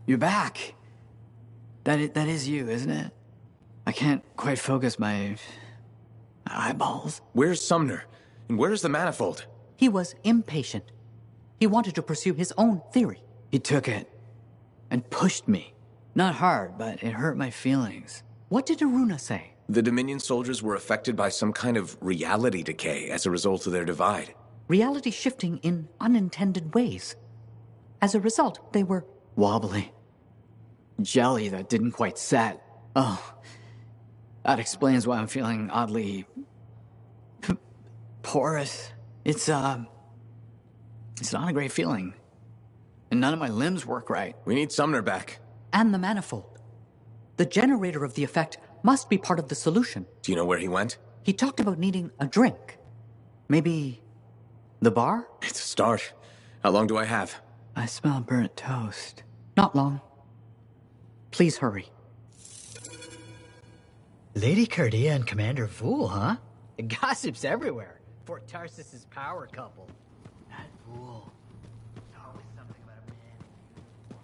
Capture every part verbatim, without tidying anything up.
You're back. That is, that is you, isn't it? I can't quite focus my eyeballs. Where's Sumner? And where's the manifold? He was impatient. He wanted to pursue his own theory. He took it and pushed me. Not hard, but it hurt my feelings. What did Aruna say? The Dominion soldiers were affected by some kind of reality decay as a result of their divide. Reality shifting in unintended ways. As a result, they were... wobbly. Jelly that didn't quite set. Oh, that explains why I'm feeling oddly... p- porous. It's, um... It's not a great feeling. And none of my limbs work right. We need Sumner back. And the manifold. The generator of the effect must be part of the solution. Do you know where he went? He talked about needing a drink. Maybe... the bar? It's a start. How long do I have? I smell burnt toast. Not long. Please hurry. Lady Cardia and Commander Vool, huh? The gossip's everywhere. Fort Tarsus's power couple. That Vool. There's always something about a man.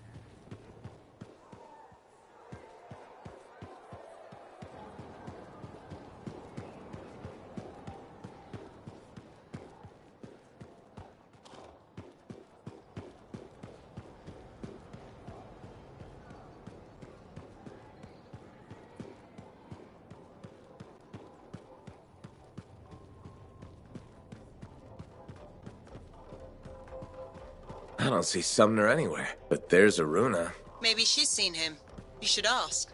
I don't see Sumner anywhere. But there's Aruna. Maybe she's seen him. You should ask.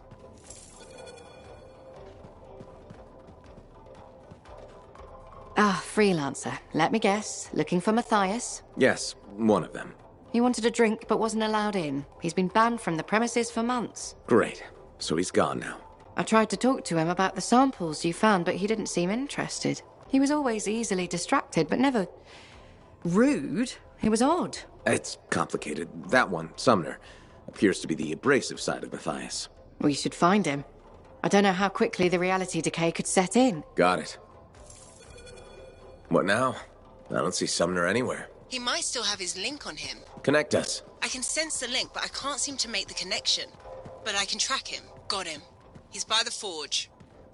Ah, freelancer. Let me guess. Looking for Matthias? Yes, one of them. He wanted a drink but wasn't allowed in. He's been banned from the premises for months. Great. So he's gone now. I tried to talk to him about the samples you found, but he didn't seem interested. He was always easily distracted, but never... rude. It was odd. It's complicated. That one, Sumner, appears to be the abrasive side of Matthias. We should find him. I don't know how quickly the reality decay could set in. Got it. What now? I don't see Sumner anywhere. He might still have his link on him. Connect us. I can sense the link, but I can't seem to make the connection. But I can track him. Got him. He's by the forge.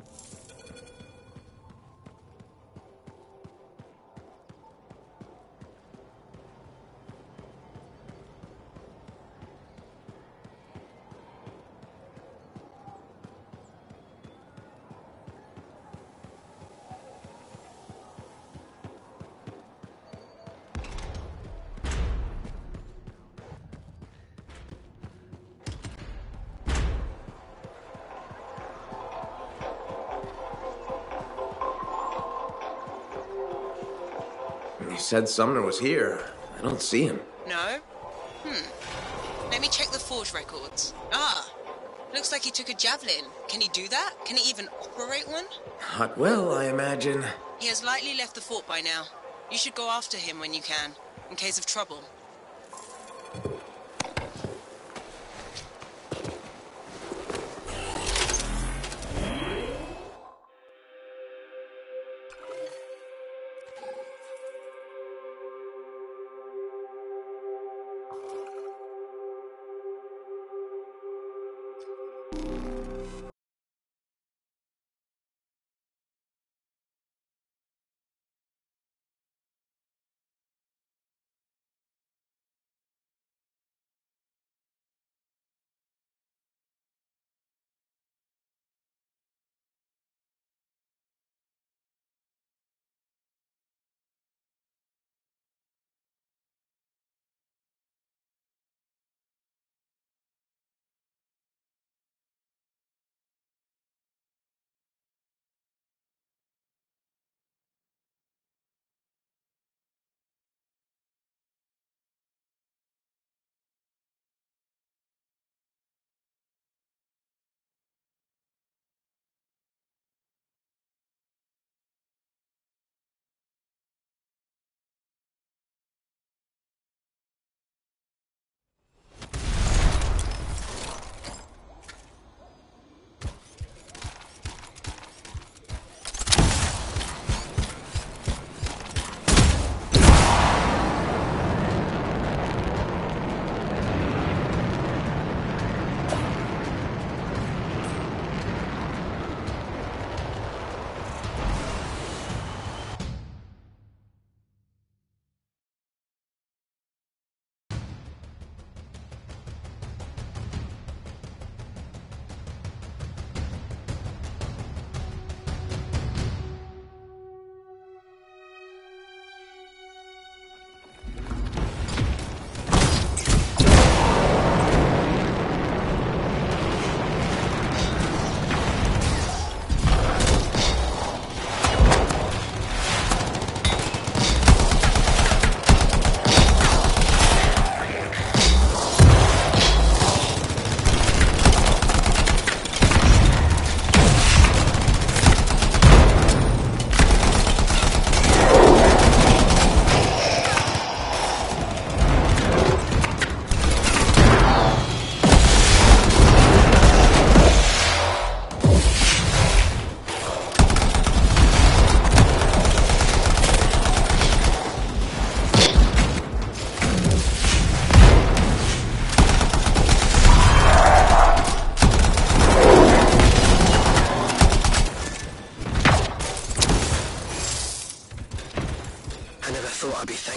You said Sumner was here. I don't see him. No? Hmm. Let me check the forge records. Ah. Looks like he took a javelin. Can he do that? Can he even operate one? Not well, I imagine. He has likely left the fort by now. You should go after him when you can, in case of trouble.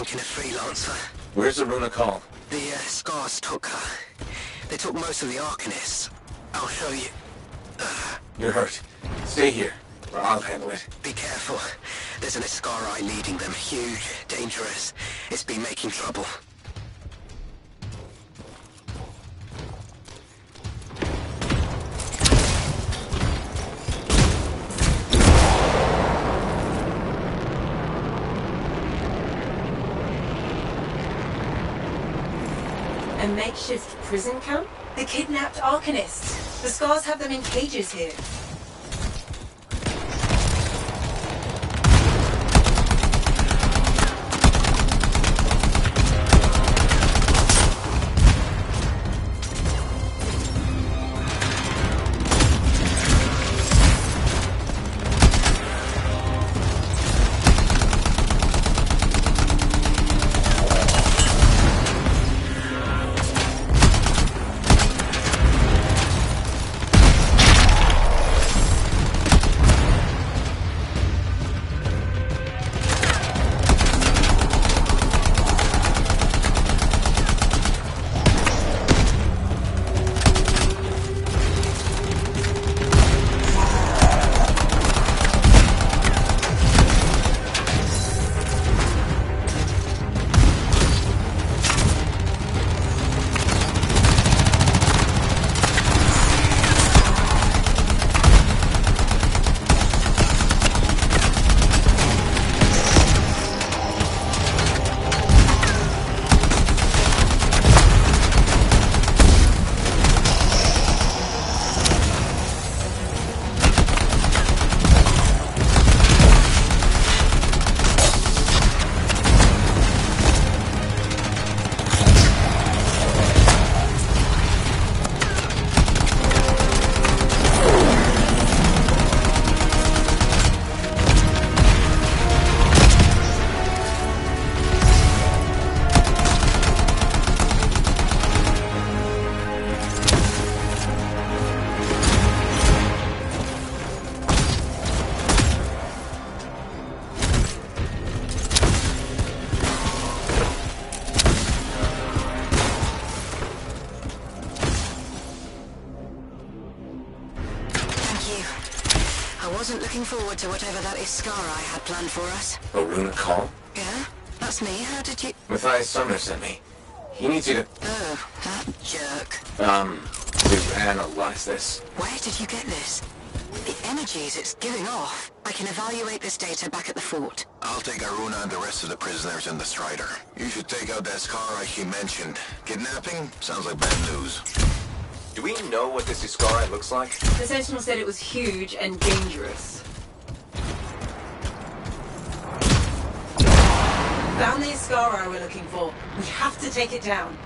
working a freelancer. Where's the Runa call? The uh, Scars took her. They took most of the Arcanists. I'll show you. You're hurt. Stay here. I'll handle it. Be careful. There's an Iskari leading them. Huge, dangerous. It's been making trouble. A makeshift prison camp? The kidnapped Arcanists. The Scars have them in cages here. Wasn't looking forward to whatever that Iskari had planned for us. A Runa call? Yeah? That's me. How did you... Matthias Sumner sent me. He needs you to... Oh, that jerk. Um, to analyze this. Where did you get this? The energies it's giving off. I can evaluate this data back at the fort. I'll take Aruna and the rest of the prisoners in the Strider. You should take out that Iskari she mentioned. Kidnapping? Sounds like bad news. Do we know what this Iskari looks like? The Sentinel said it was huge and dangerous. Found the Iskari we're looking for. We have to take it down.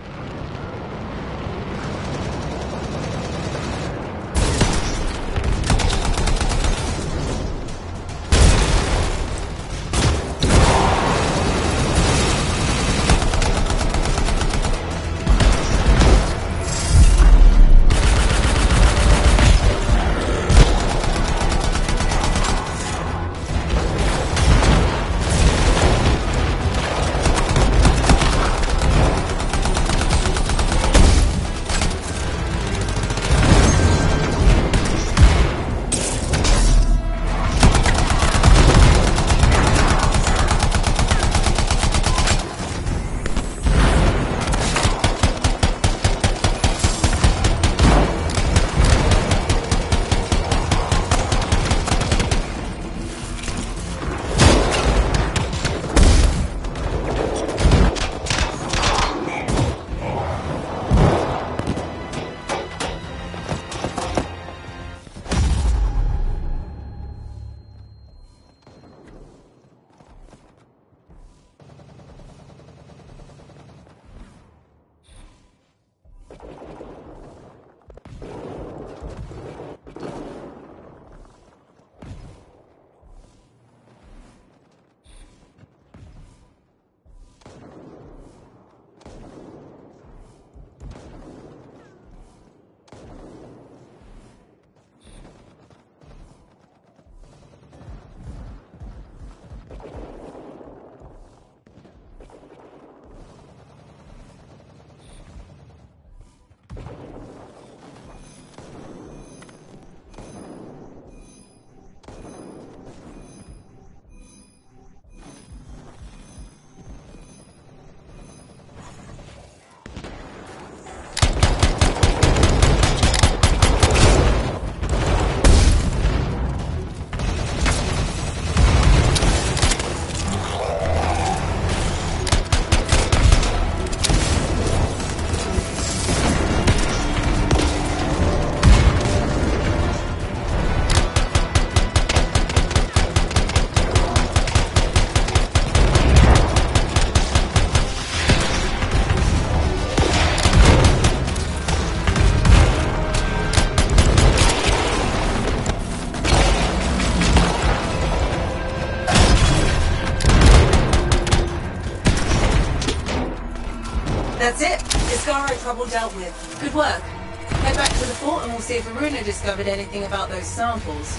trouble dealt with. Good work. Head back to the fort and we'll see if Aruna discovered anything about those samples.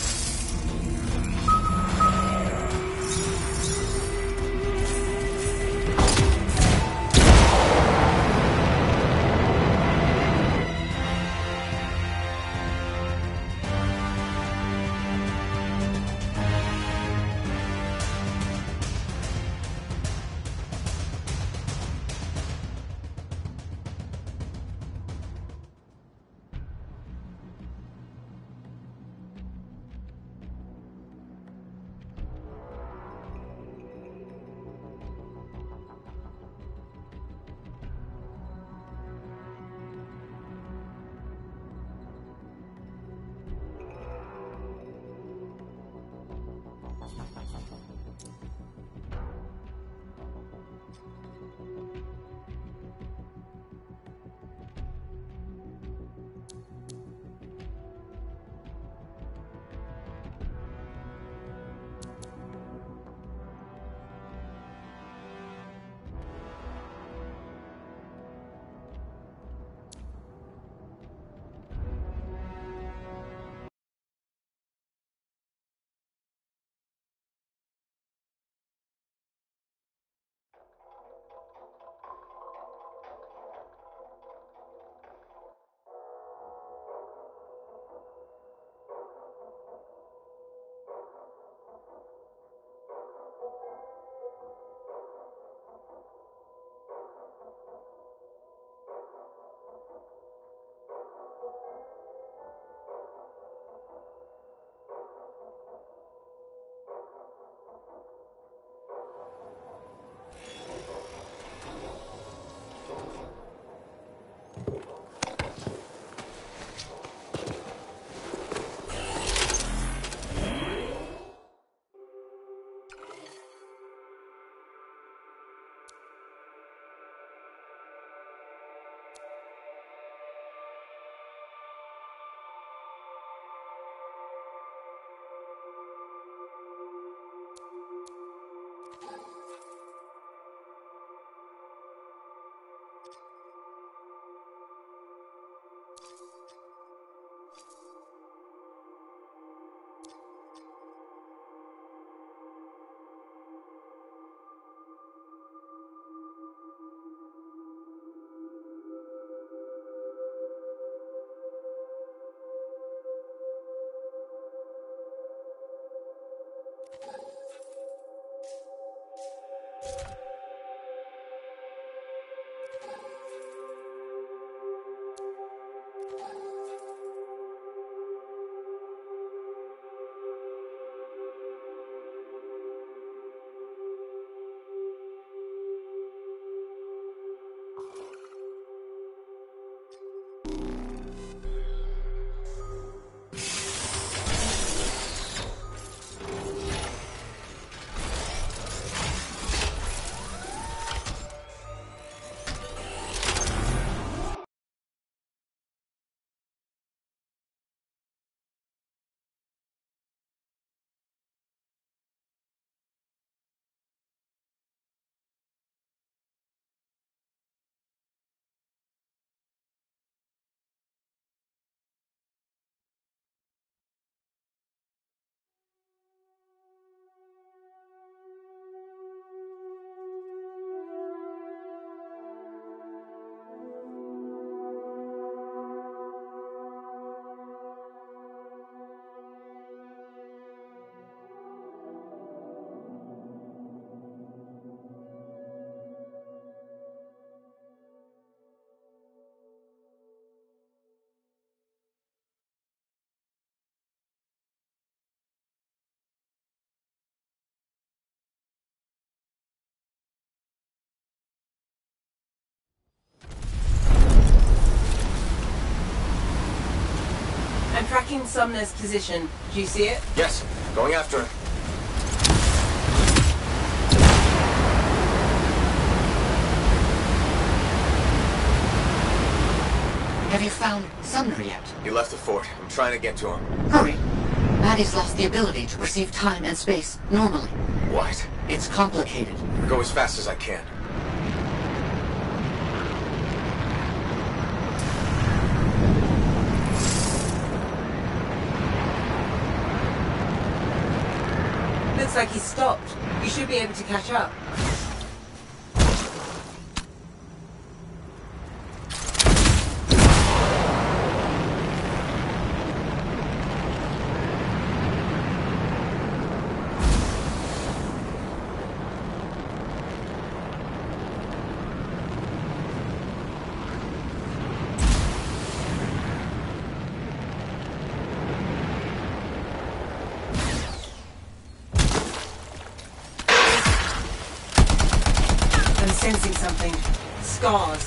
I'm tracking Sumner's position. Do you see it? Yes, going after her. Have you found Sumner yet? He left the fort. I'm trying to get to him. Hurry. Maddie's lost the ability to perceive time and space normally. What? It's complicated. Go as fast as I can. Looks like he's stopped. You should be able to catch up. Sensing something. Scars.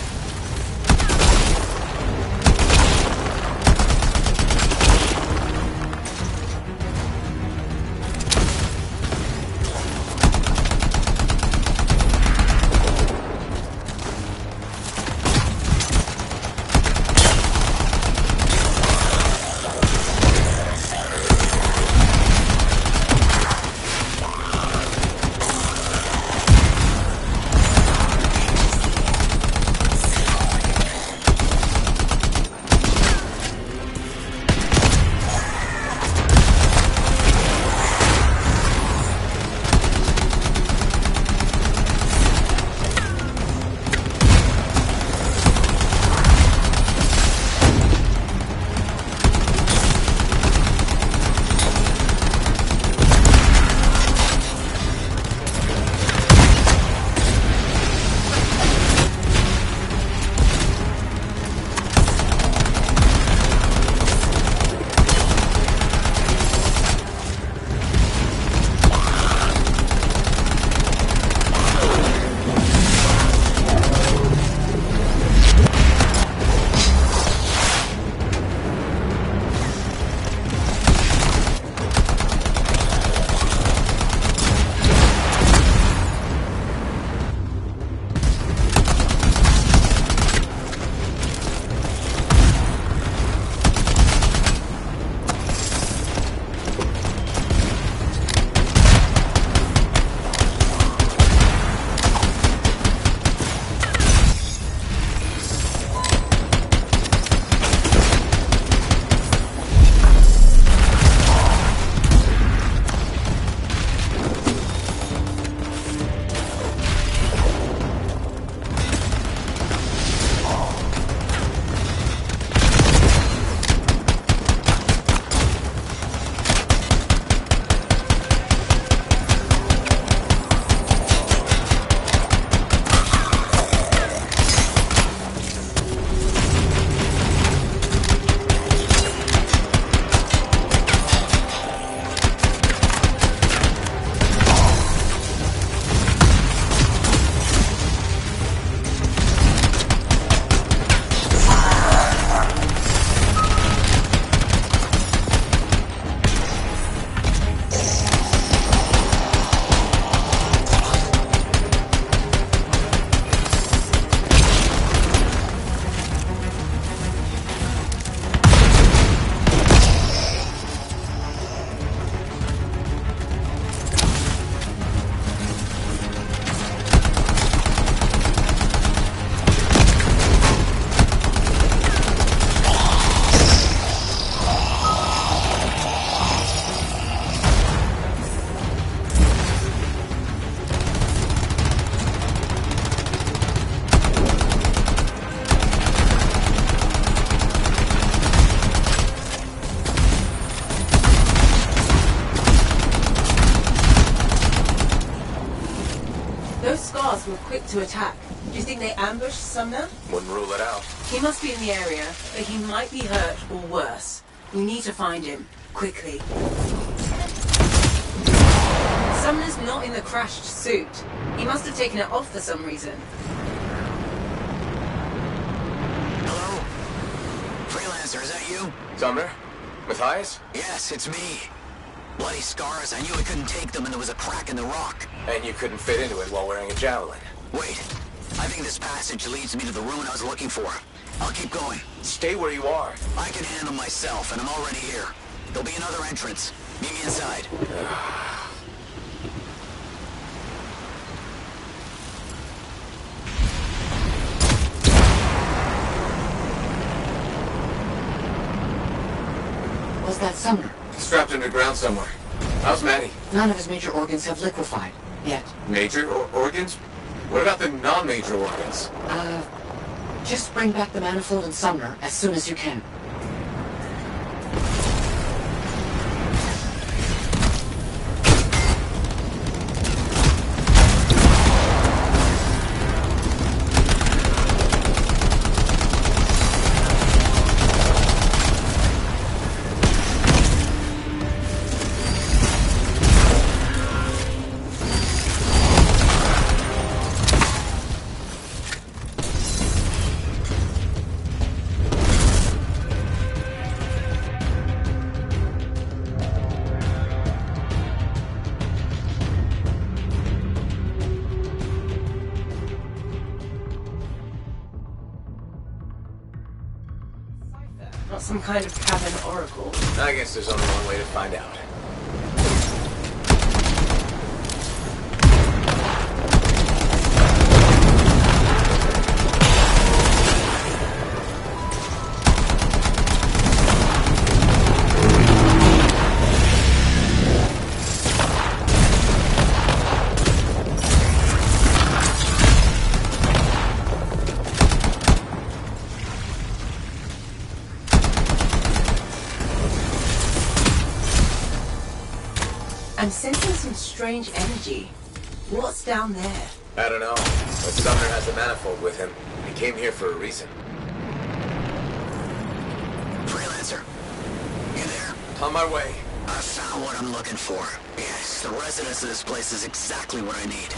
Were quick to attack. Do you think they ambushed Sumner? Wouldn't rule it out. He must be in the area, but he might be hurt or worse. We need to find him. Quickly. Sumner's not in the crashed suit. He must have taken it off for some reason. Hello? Freelancer, is that you? Sumner? Matthias? Yes, it's me. Bloody scars, I knew I couldn't take them and there was a crack in the rock. And you couldn't fit into it while wearing a javelin. Wait, I think this passage leads me to the ruin I was looking for. I'll keep going. Stay where you are. I can handle myself, and I'm already here. There'll be another entrance. Meet me inside. Was that Sumner? Strapped underground somewhere. How's Maddie? None of his major organs have liquefied yet. Major or organs? What about the non-major organs? Uh, just bring back the manifold and Sumner as soon as you can. Not some kind of cabin oracle. I guess there's only one way to find out. I'm sensing some strange energy. What's down there? I don't know, but Sumner has the manifold with him. He came here for a reason. Freelancer, you there? On my way. I found what I'm looking for. Yes, the residence of this place is exactly what I need.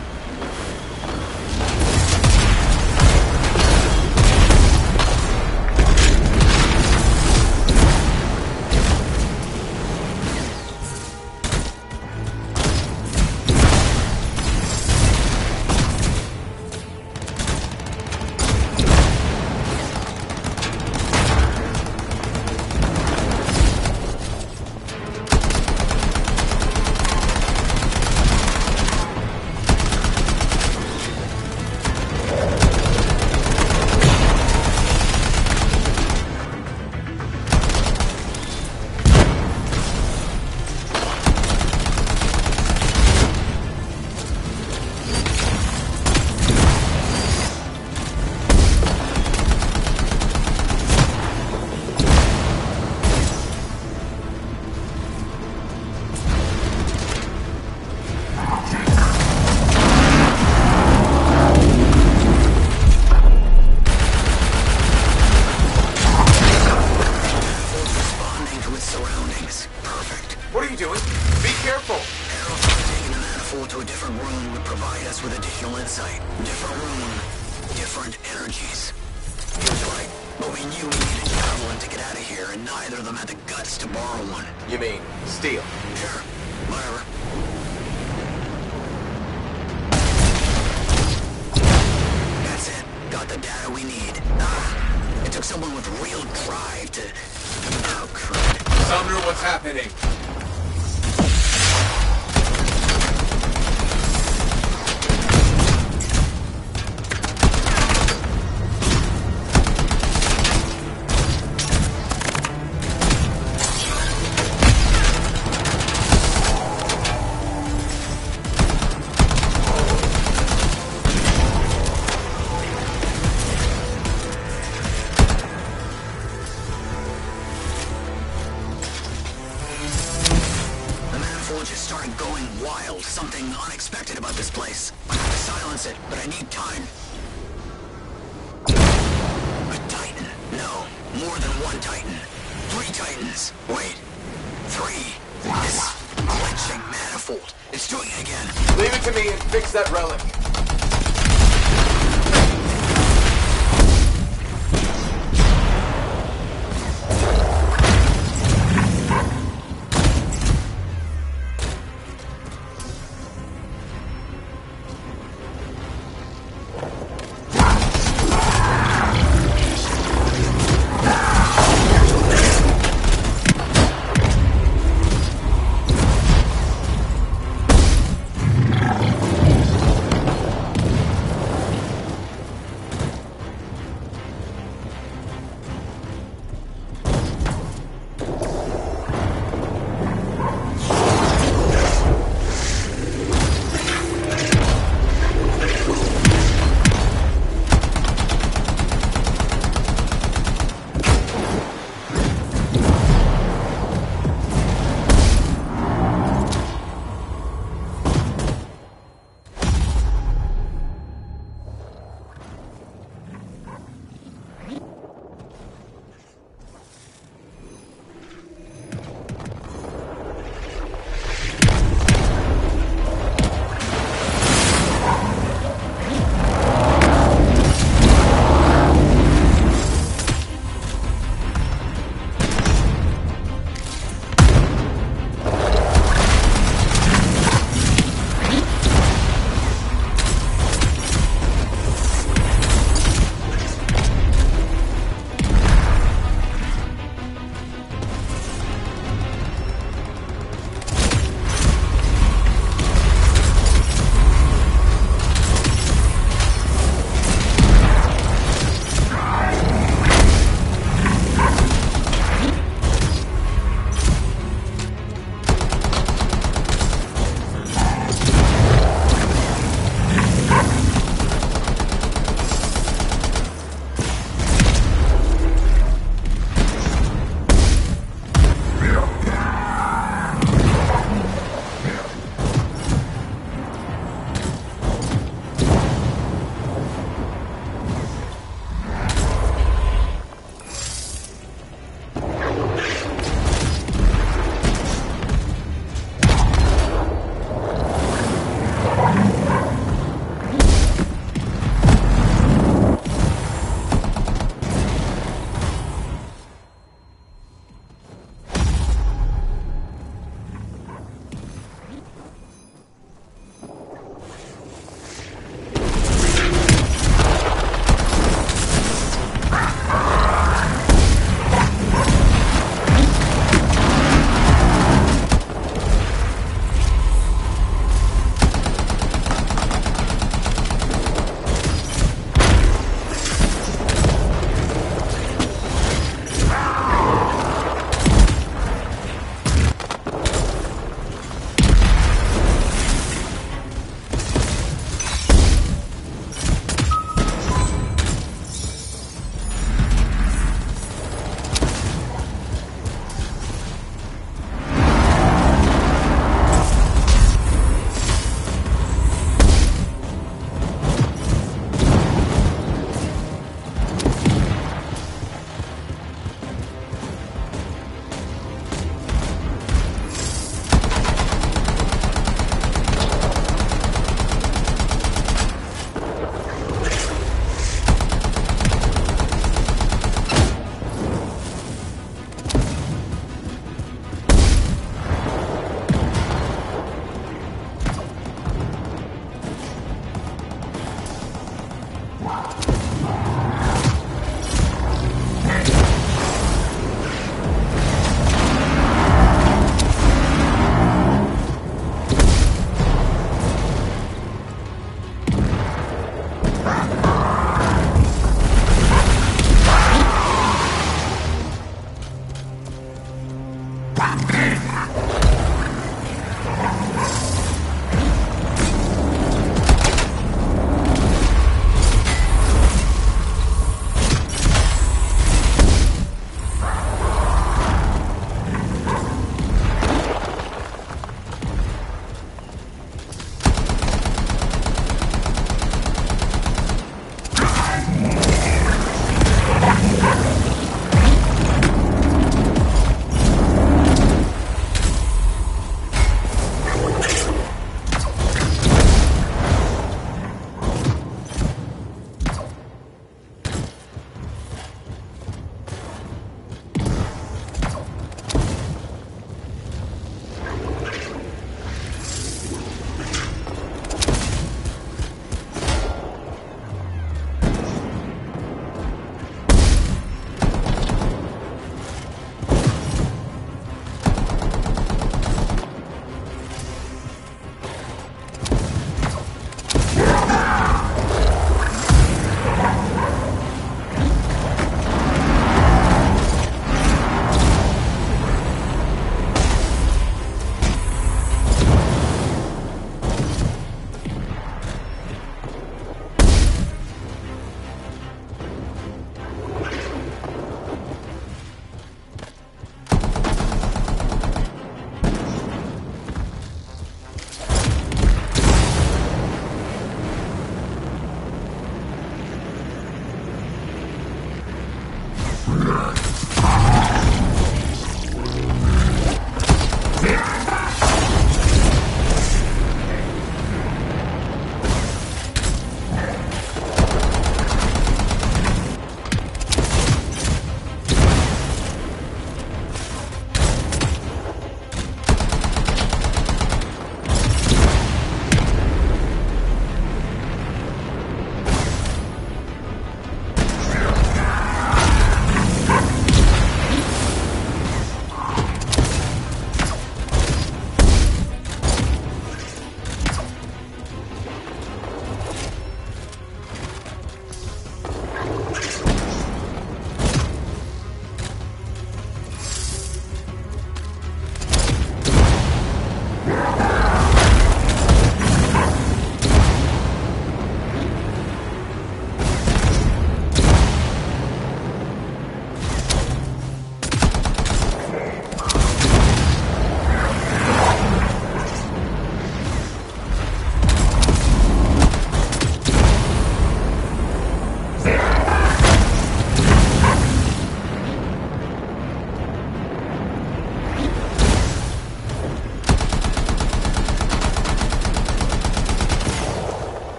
That relic.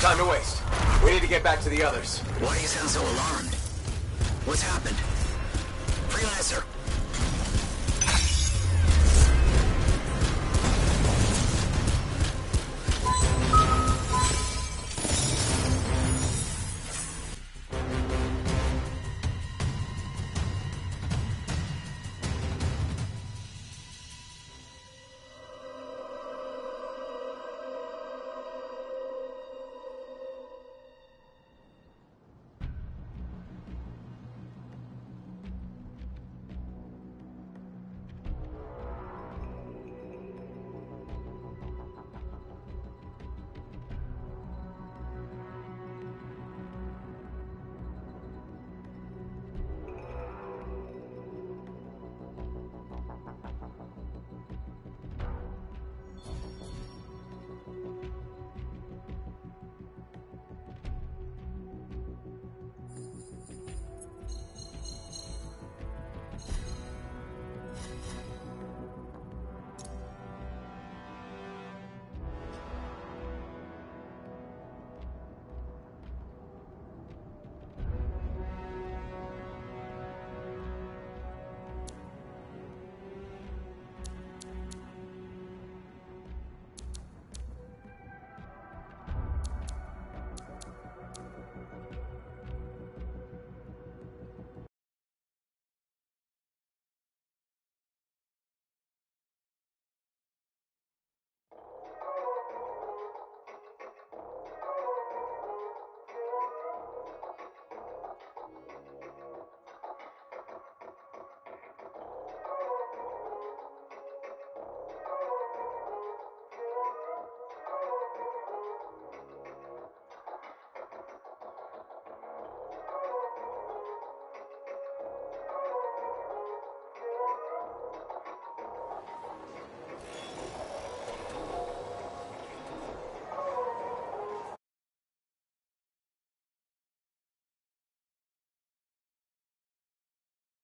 time to waste. We need to get back to the others. Why do you sound so alarmed? What's happened?